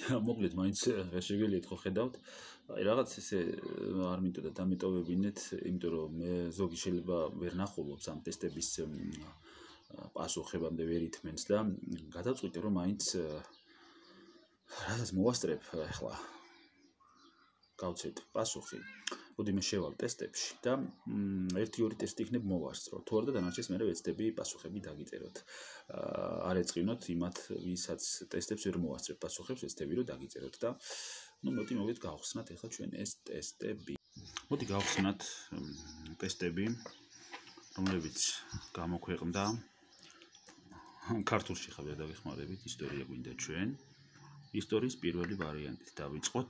მოკლედ მაინც შეგიძლიათ ხო ხედავთ აი რაღაც ესე არ მინდოდა დამეტოვებინეთ იმიტომ რომ მე ზოგი შეიძლება ვერ ნახულობს ამ ტესტების პასუხებამდე ვერ ითმენს და გადავწყვიტე რომ მაინც რაღაც მოვასწრებ ახლა გავცეთ პასუხი მოდი მე შევალ ტესტებში და 1-2 ტესტი იქნებ მოვასწრო თუ არა და დანარჩენს მე ვეცდები პასუხები დაგიწეროთ არ ეწყინოთ იმათ ვისაც ტესტებს ვერ მოვასწრებ პასუხებს ვეცდები რომ დაგიწეროთ და ну მოდი მოვიდეთ გავხსნათ ახლა ჩვენ ეს ტესტები მოდი გავხსნათ ტესტები რომლებიც გამოქვეყნდა ქართულში ხარ დაგეხმარებით ისტორია გვინდა ჩვენ ისტორიის პირველი ვარიანტით დავიწყოთ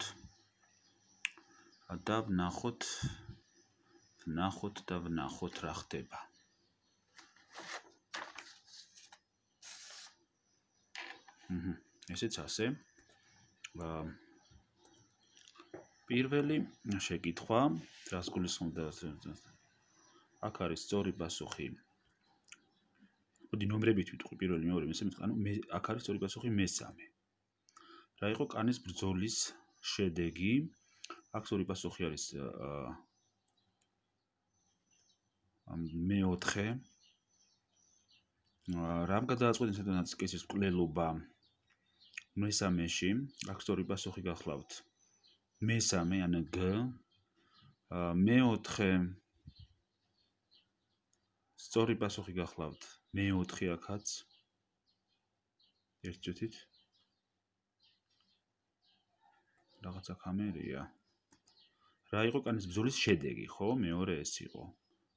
და ვნახოთ რა ხდება ესეც ასე პირველი შეკითხვა რას გულისხმობდა აქ არის სწორი პასუხი მოდი ნომრებით ვიტყვი პირველი მეორე მესამე ანუ აქ არის სწორი პასუხი მესამე რა იყო კანის ბრძოლის შედეგი აქ სწორი პასუხი არის მეოთხე რამ გადააწყვეტენ სადღაც კესის მკვლელობა მესამეში აქ სწორი პასუხი გახლავთ მესამე ან გ მეოთხე სწორი პასუხი გახლავთ მეოთხე აქაც ერთ წუთით რაღაცა კამერია რა იყო კანის ბრძოლის შედეგი ხო მეორე ეს იყო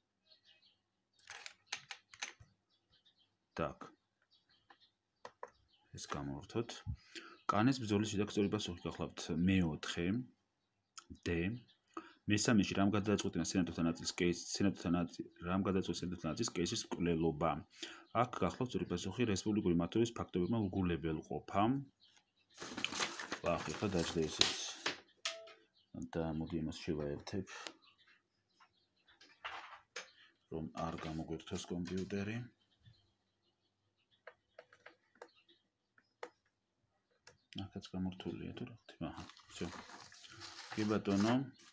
так ეს გამოვართოთ კანის ბრძოლის შედეგი სწორი პასუხი გახლავთ მეოთხე D მესამეში რამ გადააწყვეტინა სენატორთა ნაწილის კეისის მკვლელობა აქ გახლავთ სწორი პასუხი რესპუბლიკური მმართველობის ფაქტობრივმა უგულებელყოფამ ახლა დაჭრე ესეც და მოდი იმას შევაერთებ რომ არ გამოგვერთოს კომპიუტერი აქაც გამორთულია თუ რა ხდება აჰა всё კი ბატონო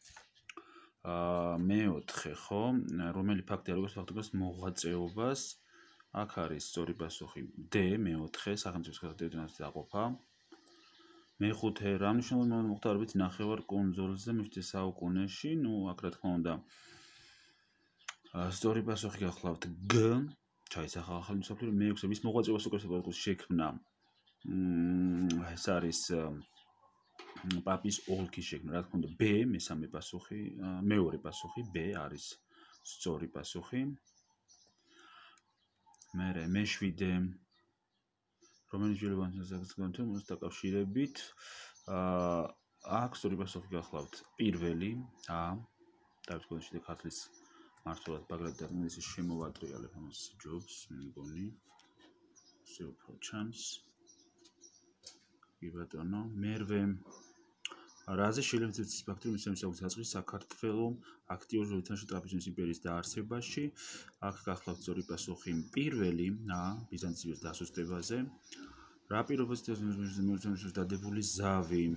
მეოთხე ხო რომელი ფაქტი არ გვაქვს ფაქტობას მოღვაწეობას აქ არის სწორი პასუხი D მეოთხე სახელმწიფოს გადაწყვეტილებას დაყოფა მეხუთე რა მნიშვნელობა მოხდარებით ნახევარკუნძულზე მის საუკუნეში ნუ აქ რა თქმა უნდა სწორი პასუხი გახლავთ G ჩაისახა ახალი მსოფლიო მეექვსე მის მოღვაწეობას უკრასობას შექმნა ეს არის პაპის ოლქის შექმნა რა თქმა უნდა B მესამე პასუხი მეორე პასუხი B არის სწორი პასუხი მეშვიდე რომელიც ჯერებანს დაკავშირებით აქ სწორი პასუხი გახლავთ პირველი A დავიწყოთ შიდა ქართლის მართლად ბაგრატ დაღმის შემოვატრიალებ ამას ჯობს მე მგონი ისე უფრო ჩანს კი ბატონო მერვე რაზე შეიძლება ცეცხლის ფაქტი რომ ისე საწყის საქართველოს აქტიურ ეთნოში ტრაპიზონის იმპერიის დაარსებაში აქ გახლავთ სწორი პასუხი პირველი ბიზანტიის დასუსტებაზე რა პირობებს დადებული ზავი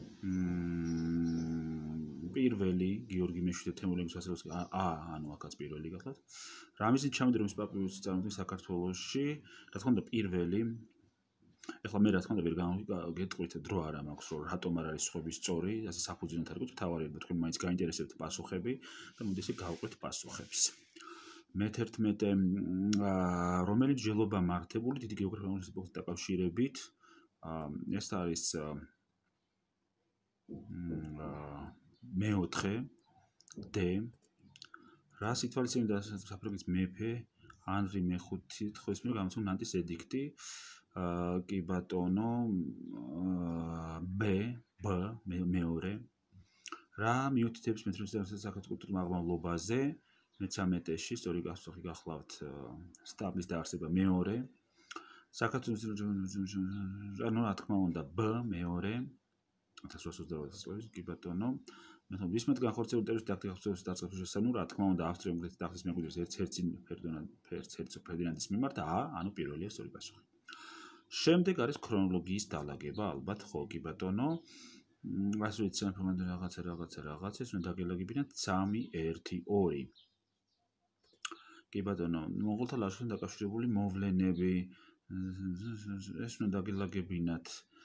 პირველი გიორგი მეშვიდე თემურლენგის ვასილოვს ანუ აქაც პირველი გახლავთ რამიზით ჩამოდი რომ ის პაპის წარმოდგენა საქართველოში რა თქმა უნდა პირველი ეხლა მე რა თქმა უნდა ვერ გეტყვით დრო არ მაქვს რომ რატომ არ არის სხვები სწორი ასე საფუძვლიანად არ გეტყვით თავარია თქვენ მაინც გაინტერესებთ პასუხები და მოდი ესე გავყვეთ პასუხებს მე-11 რომელი ჯელობა მართებული დიდი გეოგრაფიული სიკვდილით დაკავშირებით ეს არის მეოთხე D რა სიტუაცია საფრანგეთის მეფე ანრი მეხუთე თხრის მიერ გამოცემ ნანტის ედიქტი კი ბატონო B მეორე რა მიუთითებს მეტროსის საქართველოს აღმავლობაზე მე-13-ში სწორი პასუხი გახლავთ სტაბლის დაარსება მეორე საქართველოს ანუ რა თქმა უნდა B მეორე 1828 წელს კი ბატონო მე ვისმენთ განხორციელებული ტერორისტული აქტების დაწყების შესაძლებლობა რა თქმა უნდა ავსტრია-უნგრეთის ტახტის მემკვიდრის ერთ-ერთი ფერდინანდის მიმართ ანუ პირველია სწორი პასუხი შემდეგ არის ქრონოლოგიის დალაგება, ალბათ ხო, კი ბატონო. ასე ვიცი ინფორმაცია რაღაცა, ეს უნდა დაგელაგებინათ 3 1 2. კი ბატონო, მონღოლთა ლაშქართან დაკავშირებული მოვლენები ეს უნდა დაგელაგებინათ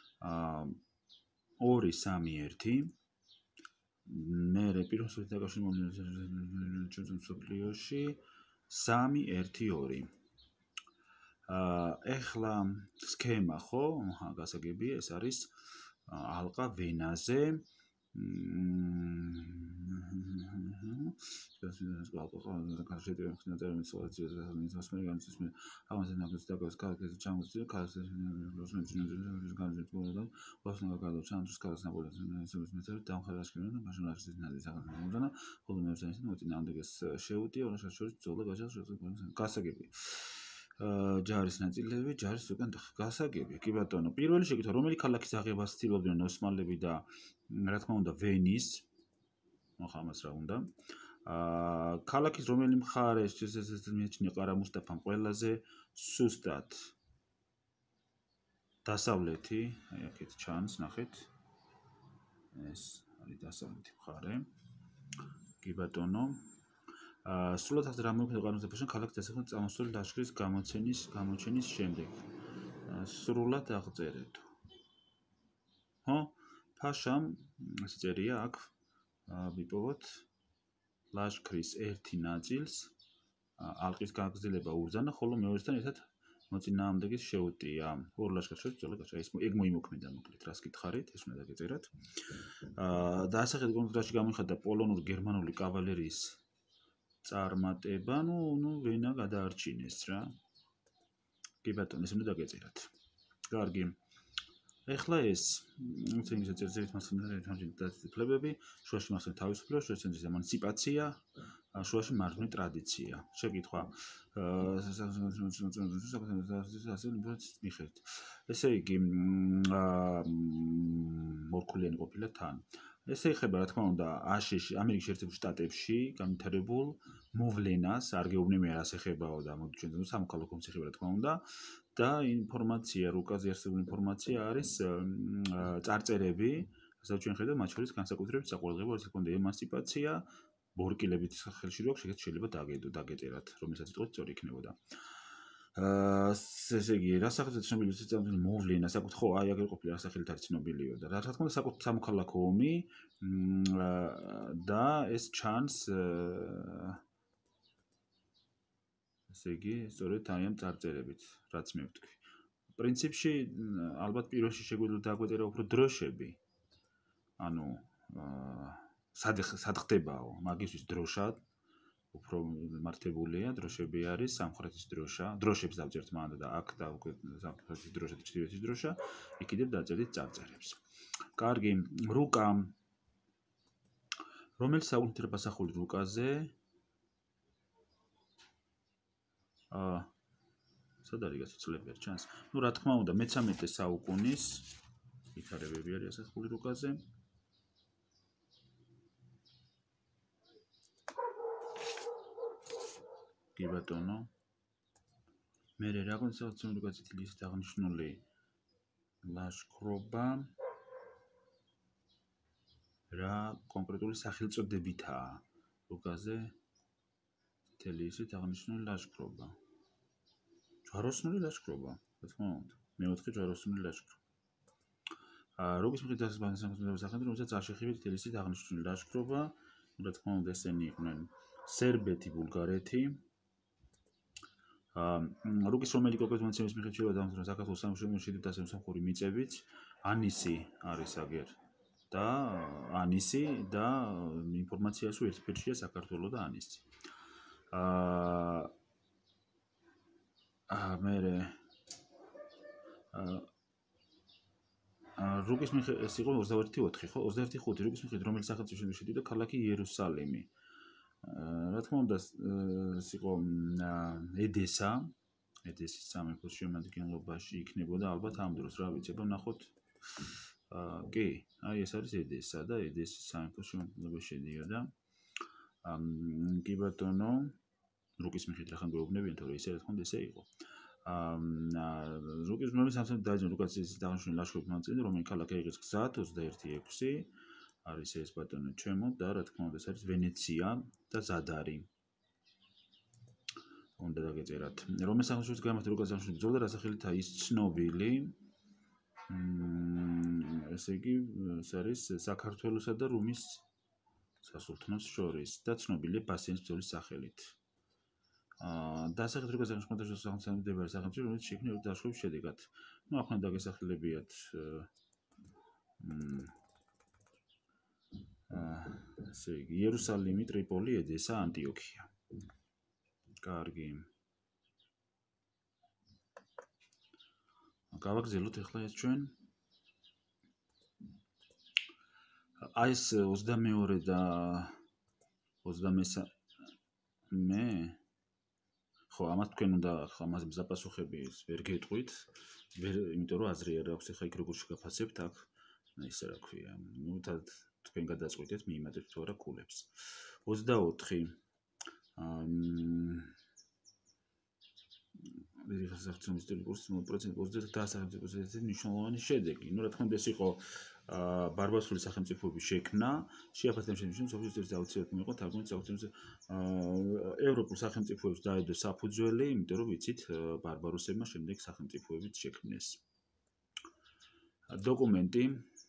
2 3 1. მერე პირველი დაკავშირებული მოვლენები სოფლიოში 3 1 2. ეხლა სქემა ხო? გასაგებია, ეს არის ალყა ვენაზე. ჯარის ნაწილები, ჯარის უკან გასაგები. კი ბატონო, პირველი შეკითხვა, რომელი ქალაქის აღებას ცდილობდნენ ოსმალები და რა თქმა უნდა ვენის? მოხამას რა უნდა? ქალაქის რომელი მხარეს მიეჩნია ყარა მუსტაფამ ყველაზე სუსტად? დასავლეთი, აი აქეთ ჩანს, ნახეთ. ეს არის დასავლეთი მხარე. კი ბატონო. სრულად ახლა რა მოხდა ყარა მუსტაფაშენ ქალაქის დასახლება წამოსული ლაშქრის გამოჩენის შემდეგ. სრულად აღწერეთ. ხო? ფაშამ ეს წერია აქ ვიპოვოთ ლაშქრის ერთი ნაწილს ალყის გაგრძელება უბრძანა, ხოლო მეორესთან ერთად მოწინააღმდეგეს შეუტია. ორ ლაშქარს შორის ბრძოლა გაჩაღდა. ეს ეგ მოიმოქმედა მოკლედ, რას გითხარით, ეს უნდა დაგეწერათ. და ასახეთ კონტრასტში გამოიხატა პოლონურ-გერმანული კავალერიის წარმატება, ნუ ვენა გადაარჩინეს რა. კი ბატონო, ეს უნდა დაგეწერათ. კარგი. ეხლა ეს ინგლისური წერტილით მასწავლებელი ფლებები, შუაში მასწავლებელი თავისუფლება, შუაში ცენტრის ემანციპაცია, შუაში მარჯვნივ ტრადიცია. შეკითხვა. ესე იგი, მორქულიანი ყოფილა თან. ესე ეხება, რა თქმა უნდა, აშშ ამერიკის შეერთებულ შტატებში განვითარებულ მოვლენას, არ გეუბნები რას ეხებაო და მოდი ჩვენ სამოქალაქო ომს ეხება, რა თქმა უნდა. და ინფორმაცია, რუკაზე არსებული ინფორმაცია არის წარწერები, რასაც ჩვენ ხედავთ, მათ შორის განსაკუთრებით საყურადღებო არის თქონდა ემანციპაცია, ბორკილებით ხელში რო აქვს, ეგეც შეიძლება დაგეტერათ, რომელსაც იტყოთ სწორი იქნებოდა. ესე იგი, რა სახელით ცნობილი სისტემატური მოვლენა, საკუთ ხო, აი აგერ ყოფილი რა სახელით არის ცნობილიო და რა თქმა უნდა, საკუთ სამოქალაქო ომი და ეს ჩანს ესე იგი, სწორედ აი ამ წარწერებით, რაც მე ვთქვი. პრინციპში, ალბათ პირველში შეგვიძლია დაგვეწერა უფრო დროშები. ანუ სად ხდებაო, მაგისთვის დროშად უფრო მართებულია, დროშები არის, სამხრეთის დროშა, დროშებს დავწერთ მანდა და აქ და უკვე სამხრეთის დროშა და ჩრდილოეთის დროშა, იქიდებ დაწერით წარწერებს. კარგი, რუკა. რომელიც საუკუნეთა პასახული რუკაზე სად არის გასაცვლელი არ ჩანს? ნუ რა თქმა უნდა, მე-13 საუკუნის ვითარებები არის ასახული რუკაზე. კი ბატონო. მე რა კონსტრუქციული რუკაზე თილის აღნიშნული ლაშქრობა რა კონკრეტული სახელწოდებითაა რუკაზე თითელი ისეთ აღნიშნული ლაშქრობა. ჯვაროსნული ლაშქრობა, რა თქმა უნდა. მე-4 ჯვაროსნული ლაშქრობა. რუკის მიხედვით დასახელებული სახელები, რომელსაც არ შეხებია თითელი ისეთ აღნიშნული ლაშქრობა, რა თქმა უნდა, ესენი იყვნენ სერბეთი, ბულგარეთი. რუკის რომელი კონკრეტული მონაცემების მიხედვით შეიძლება დამოუკიდებლად საქართველოს სამშობლოში და სამსახური მიწებით, ანისი არის აგერ და ანისი და ინფორმაციას თუ ერთფერშია საქართველოს და ანისი. მერე რუკის მიხედვით ეს იყო 21-4 ხო? 21-5 რუკის მიხედვით რომელი სახელმწიფოში შედიოდა ქალაქი იერუსალიმი. რა თქმა უნდა, ეს იყო ედესის სამეფოს შემადგენლობაში იქნებოდა ალბათ ამ დროს, რა ვიცი, აბა ნახოთ. კი, აი ეს არის ედესა და ედესის სამეფოს შემადგენლობაში შედიოდა. კი ბატონო, რუკის მიხედვით რა ხან გვეუბნებიან, თორე ისე რა თქმა უნდა ესე იყო. რუკის ნომერი 13 დაიჯა ლუკასის დაღნიშნული ლაშქრობის მონაწილე რომელი ქალაქი აიღეს გზად 21-6 არის ეს ბატონო ჩემო და რა თქმა უნდა ეს არის ვენეცია და ზადარი უნდა დაგეწერათ რომელი სახელმწიფოს გამართა ლუკას დაღნიშნული ბრძოლა დასახელდა ის ცნობილი ესე იგი ეს არის საქართველოსა და რუმის სასულთნოს შორის და ცნობილია ბასენის ბრძოლის სახელით დასახელდა როგორც აღმოსავლეთის სახელმწიფო სახელმწიფო რომელიც შექმნა დაშლის შედეგად. ნუ ახლა დაგესახელებიათ ესე იგი იერუსალიმი, ტრიპოლი, ედესა, ანტიოქია. კარგი. გავაგრძელოთ ახლა ეს ჩვენ. აი ეს 22 და 23 მე ხო, ამას თქვენ უნდა ამაზე მზაპასუხები ვერ გეტყვით, იმიტომ რომ აზრი არ აქვს ახლა იქ როგორ შეგაფასებთ აქ, ისე რა ქვია, ნუ თქვენ გადაწყვეტეთ, მიიმატებთ თუ არა კულებს. 24 ვერიხას ახცენ ისტორიკურს 0% პოზიტივ დასახელების ერთ-ერთი მნიშვნელოვანი შედეგი. ნუ რა თქმა უნდა ეს იყო ბარბაროსული სახელმწიფოების შექმნა, შეაფასებების შემდგომ სოფლის ერთ აუცილებლად მიიღო თარგმანი საქართველოს ევროპულ სახელმწიფოებს დაედო საფუძველი, იმიტომ რომ ვიცით ბარბაროსებმა შემდეგ სახელმწიფოებიც შექმნეს. დოკუმენტი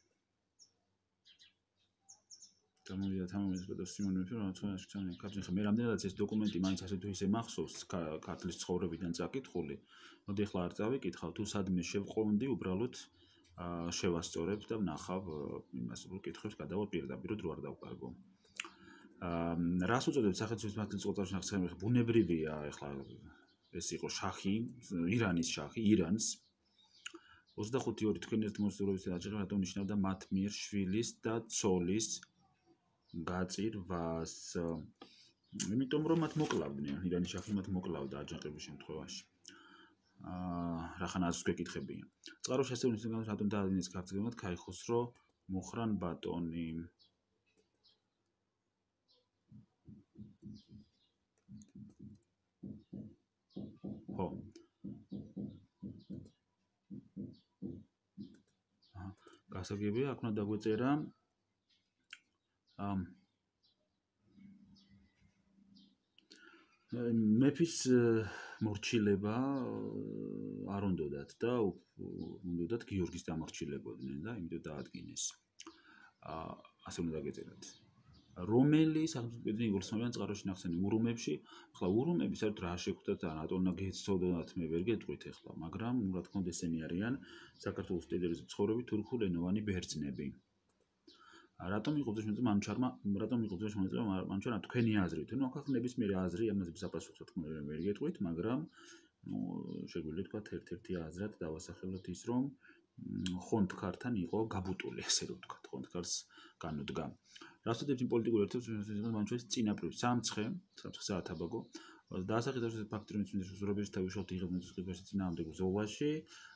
გამოვიდა თამამის ბატონ სიმონ მეფე რომ ცოტა ქართლის მე რამდენადაც ეს დოკუმენტი მაინც ასე თუ ისე მახსოვს ქართლის ცხოვრებიდან წაკითხული. მოდი ახლა არ წავიკითხავ თუ სადმე შევყონდი უბრალოდ შევასწორებ და ვნახავ იმას რომ კითხებს გადავალ პირდაპირ რო არ დავკარგო. რას უწოდებს სახელმწიფოს მართლის წყოწარში ნახსენები ბუნებრივია ახლა ეს იყო შაჰი, ირანის შაჰი, ირანს 25-2 თქვენი ერთ მოსწორების აჯერა რატომ ნიშნავდა მათ მიერ შვილის და ცოლის გაწირვას. იმიტომ რომ მათ მოკლავდნენ, ირანის შაჰი მათ მოკლავდა აჯანყების შემთხვევაში. რახან აზრს გვეკითხებიან. წყაროს შესწავლის გამო რატომ დაადგინეს ქართლგემოთ ქაიხოსრო მუხრან ბატონი. ხო. გასაგებია, აქ უნდა დაგვეწერა მეფის მორჩილება არ უნდათ და უნდათ გიორგის დამორჩილებოდნენ და იმიტომ დაადგინეს. ასე უნდა დაგეწერათ. რომელი სახელმწიფო იგორსმოვიან წყაროში ნახსენი ურუმებში, ახლა ურუმები საერთოდ რა შეხვდათ და რატომ უნდა გეცოდოთ მე ვერ გეტყვით ახლა, მაგრამ რა თქმა უნდა ესენი არიან საქართველოს ტერიტორიაზე ცხოვრები თურქულენოვანი ბერძნები. რატომ იყო ძმები მამჩარმა, რატომ იყო ძმები მამჩარმა თქვენი აზრით, ნუ აქ ნებისმიერი აზრი ამაზე საფასურო თქმა უნდა ვერ გეტყვით, მაგრამ ნუ შეგვიძლია თქვა ერთ-ერთი აზრად დავასახელოთ ის რომ ხონდქართან იყო გაბუტული, ასე რომ ვთქვა, ხონდქარს განუდგა. რასოდებს იმ პოლიტიკურ ერთეულებს მამჩარის წინაპრებს სამცხე საათაბაგო დაასახელეს ეს ფაქტი რომ ის ზურაბის თავშოთ იღებდნენ სკიპერში წინააღმდეგ ბრძოლაში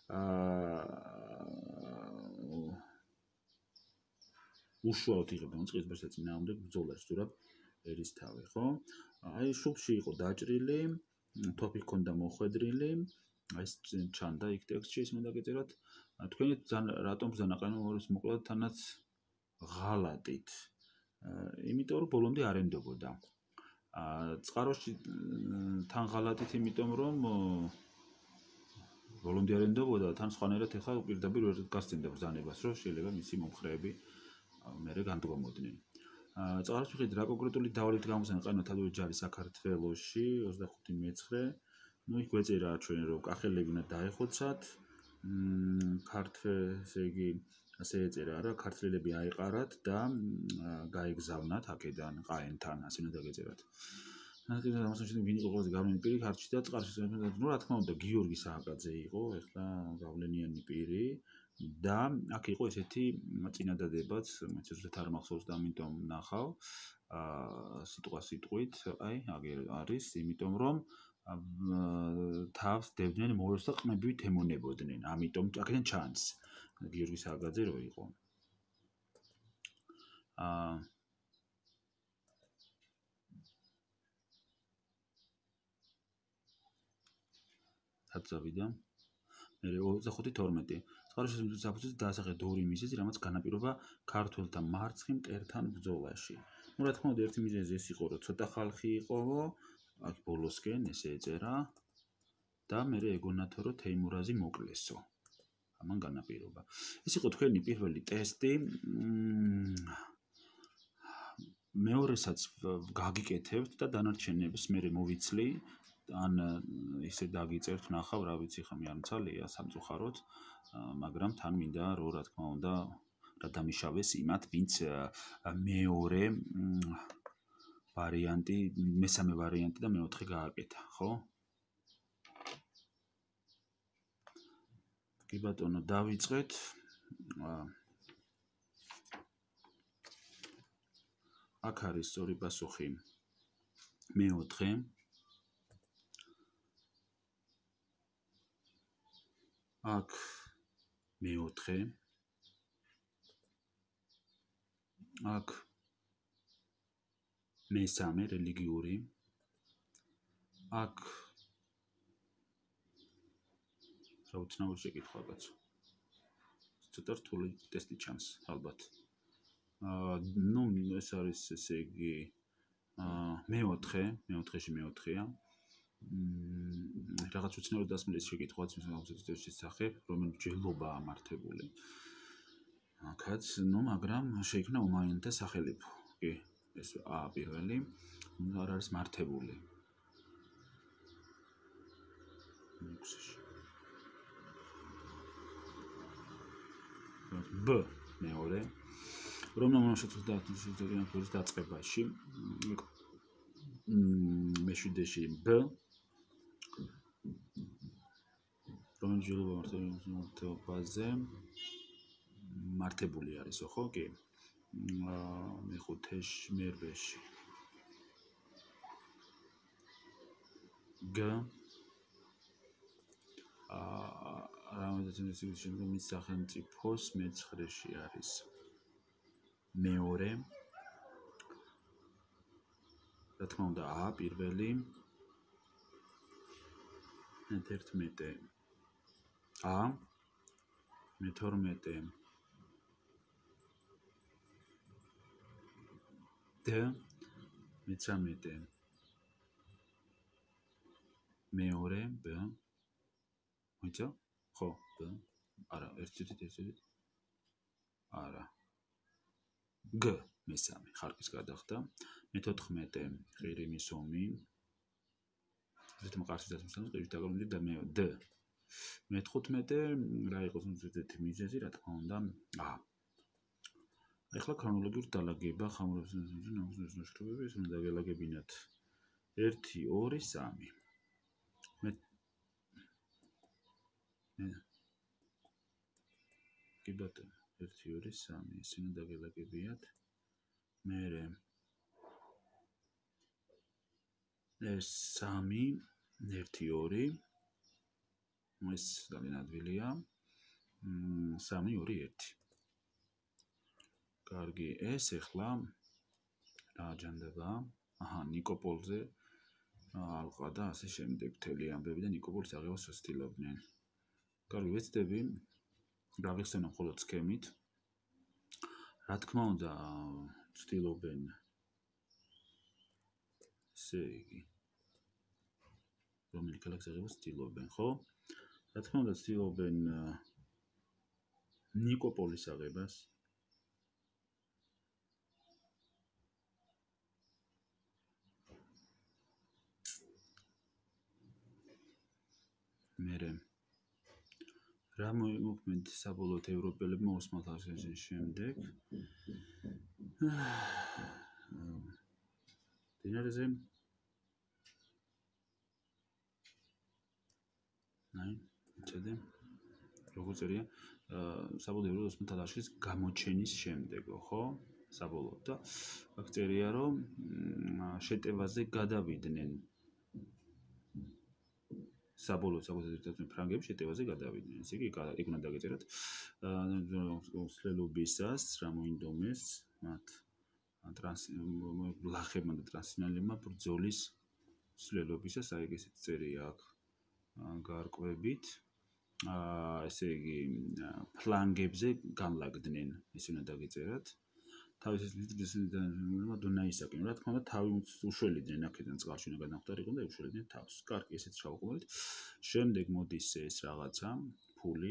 უშუალოდ იღებდნენ სკიპერში წინააღმდეგ ბრძოლაში ზურაბ ერისთავი, ხო? აი შუბში იყო დაჭრილი, თოფი ჰქონდა მოხვედრილი, აი ეს ჩანდა იქ ტექსტში ის უნდა გეწერათ. თქვენი რატომ ბრძანაყენო მორის მოკლედ თანაც ღალატით. იმიტომ რომ ბოლომდე არ ენდობოდა. წყაროში თან ღალატით იმიტომ რომ ბოლომდე არ ენდობოდა, თან სხვანაირად ეხლა პირდაპირ ვერ გასცემდა ბრძანებას, რომ შეიძლება მისი მომხრეები მერე განდგომოდნენ. წყაროს მიხედვით რა კონკრეტული დავალებით გამოსცენ ყანოთ ადვილი ჯარი საქართველოში 25 მეცხრე. ნუ იქ გვეწერა ჩვენ რომ კახელები უნდა დაეხოცათ. ქართველ ესე იგი ასე ეწერა რა ქართველები აეყარათ და გაეგზავნათ აქედან ყაენთან ასე უნდა დაგეწერათ. ნახეთ ამასაშენად ვინ იყო ყველაზე გავლენიანი პირი ქართლში და წყარში. ნუ რა თქმა უნდა გიორგი სააკაძე იყო ახლა გავლენიანი პირი და აქ იყო ესეთი წინადადებაც მეც ზუსტად არ მახსოვს და ამიტომ ნახავ სიტყვა სიტყვით აი აგერ არის იმიტომ რომ თავს დებდნენ მორევს და ყმებით ემონებოდნენ ამიტომ აქედან ჩანს გიორგი სააკაძე რო იყო რაც წავიდა. მე 25-12. წყაროშესამართლოს საფუძველზე დაასახელეთ ორი მიზეზი, რამაც განაპირობა ქართველთა მარცხი მტერთან ბრძოლაში. Ну, რა თქმა უნდა, ერთი მიზეზი ეს იყო, რომ ცოტა ხალხი იყოვო, აქ ბოლოსკენ ესე ეწერა და მე ეგონათო, რომ თეიმურაზი მოკლესო. ამან განაპირობა. ეს იყო თქვენი პირველი ტესტი. მეორესაც გაგიკეთებთ და დანარჩენებს მე მოვიცლი. ან ისე დაგიწერთ, ნახავ, რა ვიცი, ხა მე არ მცალია სამწუხაროდ, მაგრამ თან მინდა რომ რა თქმა უნდა რა დამიშავეს იმათ, ვინც მეორე ვარიანტი, მესამე ვარიანტი და მეოთხე გააკეთა, ხო? კი ბატონო, დავიწყეთ. აქ არის სწორი პასუხი მეოთხე. აქ მეოთხე. აქ მესამე რელიგიური. აქ რა უცნაური შეკითხვა კაცო. ცოტა რთული ტესტი ჩანს, ალბათ. ну, ეს არის ესე იგი მეოთხეში მეოთხეა. რაღაც უცნაური დასმის შეკითხვაც მის შესახებ, რომელიც ჯელობა ამართებული. აქაც, ну, მაგრამ შეიქმნა უმაინთა სახელებო. კი, ეს ა პირველი, არ არის მართებული. B მეორე. რომელ მომშოთს დაწყებაში. მეშვიდეში B. რომელიც ჯელობა მართებაზე მართებული არის, ხო? კი. მეხუთეში მერვეში. G. რამოდენიმე წლის შემდეგ მის სახელმწიფოს მეცხრეში არის. მეორე. რა თქმა უნდა, A პირველი. მე-11. A. მე-12. D. მე-13. მეორე B. მოიცა? ხო, B. არა, ერთი. არა. G მესამე ხალხის გადახდა. მე-14 ყირიმის ომი. ზეთმა ყარსის დასმის ყირიმის დაგროვებული და მე D. მე-15 რა იყო ზუსტად მიზეზი, რა თქმა უნდა, A. ეხლა ქრონოლოგიურ დალაგება ხამურობს ნაშრომები, ეს უნდა დაგელაგებინათ 1 2 3. კი ბატონო, 1 2 3, ისინი დაგელაგებიათ. მერე ეს 3 1 2. ეს ძალიან ადვილია. 3 2 1. კარგი, ეს ეხლა რა აჯანდება? აჰა, ნიკოპოლზე ალყა და ასე შემდეგ მთელი ამბები და ნიკოპოლის აღებას ვცდილობდნენ. კარგი, ვეცდები გაგიხსენო მხოლოდ სქემით. რა თქმა უნდა, ვცდილობენ ესე იგი რომელი ქალაქის აღებას ვცდილობენ, ხო? რა თქმა უნდა, ვცდილობენ ნიკოპოლის აღებას. მერე რა მოქმედ საბოლოოდ ევროპელებმა ოსმალთა აღზრდის შემდეგ დინარეზე ცდ როგორ წერია საბოლოოდ ოსმალთა ლაშქრის გამოჩენის შემდეგო, ხო? საბოლოოდ და აქ წერია რომ შეტევაზე გადავიდნენ საბოლოოდ ფრანგები შეტევაზე გადავიდნენ. ესე იგი, იქ უნდა დაგეწერათ სლელობისას რა მოინდომეს მათ ლახებმა და ტრანსნალებმა ბრძოლის სლელობისას, აი ესეც წერია აქ. გარკვევით ესე იგი ფლანგებზე განლაგდნენ ისე უნდა დაგიწერათ თავის დუნაისაკენ რა თქმა უნდა თავი უშველიდნენ აქედან წყალში უნდა გადამხდარიყო და უშველიდნენ თავს კარგი ესეც ჩავყოლეთ შემდეგ მოდის ეს რაღაცა ფული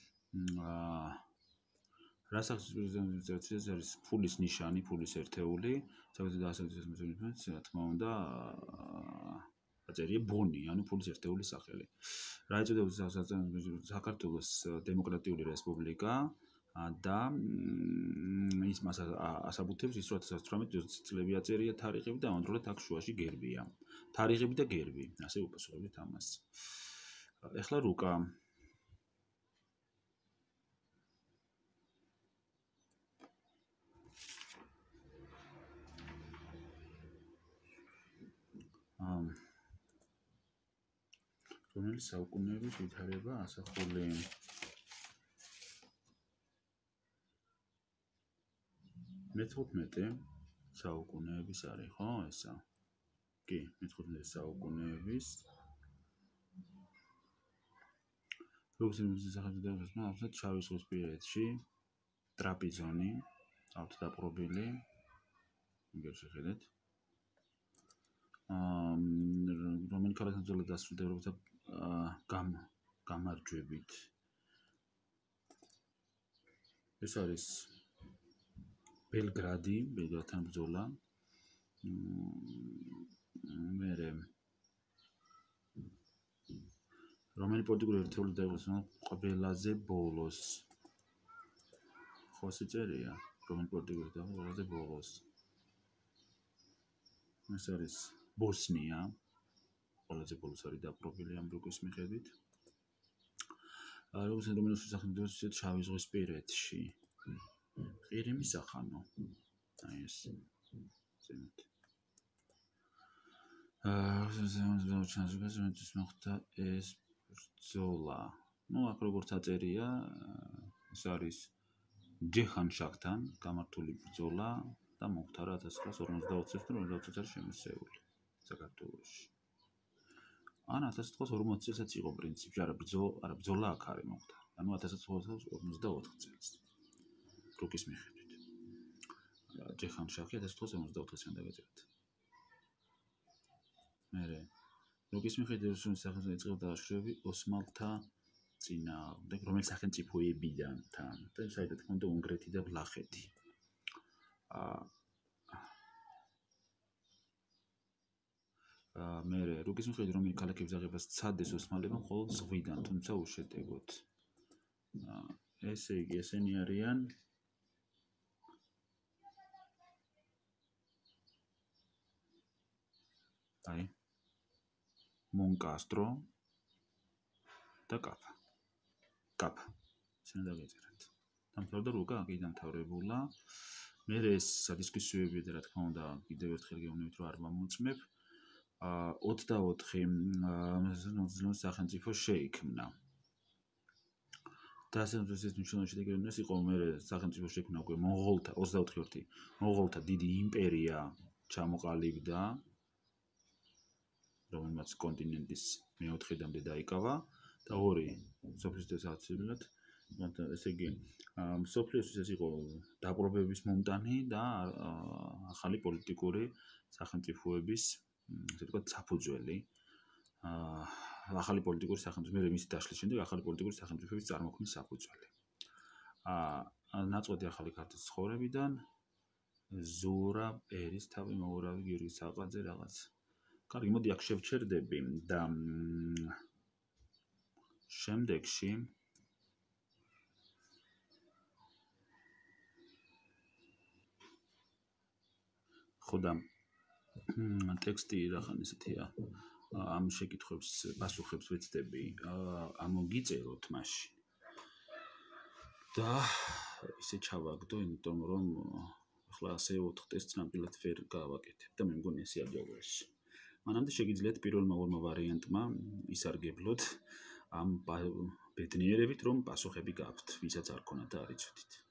რას არის ფულის ნიშანი ფულის ერთეული საკუთარ დასავლეთის რა თქმა უნდა აწერია ბონი ანუ ფულის ერთეულის სახელი რა ეწოდება საქართველოს დემოკრატიული რესპუბლიკა და ის მას ასაბუთებს ის რომ 1918 წლები აწერია თარიღები და ამავდროულად აქ შუაში გერბია თარიღები და გერბი ასე უპასუხებთ ამას ეხლა რუკა რომელი საუკუნეების ვითარება ასახული მე-15 საუკუნეების არის ხო ესა კი მე-15 საუკუნეების როგორც სახელმწიფო ახლა შავი ზღვისპირეთში ტრაპიზონი ავტოდაპყრობილი იგერ შეხედეთ რომელი ქალაქი ნაცვლად დასრულდა გამარჯვებით ეს არის ბელგრადთან ბრძოლა მერე რომელი პოლიტიკური ერთეული დაიღუპა ყველაზე ბოლოს ხო შეწერია რომელი პოლიტიკური ერთეული ყველაზე ბოლოს ეს არის ბოსნია ყველაზე ბოლოს არის დაპყრობილი ამ რუკის მიხედვით როგორც რომელი სახელმწიფო შავი ზღვისპირეთში ყირიმის სახანო აი ეს ზემოთ ჩანს მოხდა ეს ბრძოლა ну აქ როგორც აწერია ეს არის ჯეჰანშაჰთან გამართული ბრძოლა და მოხდა 1940 წელს 2020 წელს შემოსეული საქართველოში ან 1940 წელსაც იყო პრინციპში არა ბრძოლა აქ არის მოხდა ანუ 1954 წელს რუკის მიხედვით ჯეჰანშაჰი 1954 წელს დაგეწერეთ მერე რუკის მიხედვით სახელმწიფო ეწყობდა ლაშქრობები ოსმალთა წინააღმდეგ რომელიც სახელმწიფოებიდან თან და საერთოდ თქონდა უნგრეთი და ვლახეთი მერე რუკის მიხედვით რომელი ქალაქების აღებას სცადეს ოსმალებმა მხოლოდ ზღვიდან თუმცა უშედეგოდ ესე იგი ესენი არიან აი მონკასტრო და კაფა ისინი დაგეწერათ დამთავრდა რუკა აქ დამთავრებულა მე ეს სადისკუსიოები და რა თქმა უნდა კიდევ ერთხელ გეუბნებით რომ არ მომწმებ 24 სახელმწიფო შეიქმნა და ასე ეს მნიშვნელოვანი შედეგებიც იყო მე სახელმწიფო შეიქმნა უკვე მონღოლთა 24 მონღოლთა დიდი იმპერია ჩამოყალიბდა რომელმაც კონტინენტის მეოთხედამდე დაიკავა და ორი სოფლის დასაცილებლად ესე იგი სოფლიოსთვის ეს იყო დაპყრობების მომტანი და ახალი პოლიტიკური სახელმწიფოების ესე ვთქვათ საფუძველი ახალი პოლიტიკური სახელმწიფო მე მისი დაშლის შემდეგ ახალი პოლიტიკური სახელმწიფოების წარმოქმნის საფუძველი ნაწყვეტი ახალი ქართლის ცხოვრებიდან ზურაბ ერისთავი მოურავი გიორგი საყაძე რაღაც კარგი მოდი აქ შევჩერდები და შემდეგში ხოდა ტექსტი რაღაც ისეთია ამ შეკითხვებს პასუხებს ვეცდები ამოგიწეროთ მაშინ და ისე ჩავაგდო იმიტომ რომ ახლა ასე 4 ტესტს ნამდვილად ვერ გავაკეთებ და მე მგონი ესე ადვარში მანამდე შეგიძლიათ პირველმა ორმა ვარიანტმა ისარგებლოთ ამ ბედნიერებით რომ პასუხები გაქვთ ვისაც არ ქონათ და არ იცოდით